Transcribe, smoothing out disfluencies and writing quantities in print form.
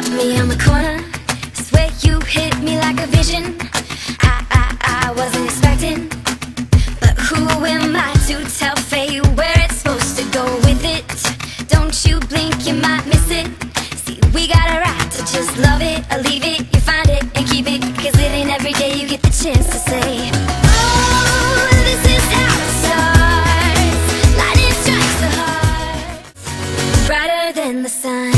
me on the corner. Swear you hit me like a vision. I wasn't expecting, but who am I to tell fate where it's supposed to go with it? Don't you blink, you might miss it. See, we got a right to just love it or leave it. You find it and keep it, 'cause it ain't every day you get the chance to say, oh, this is how it starts. Lightning strikes the heart brighter than the sun.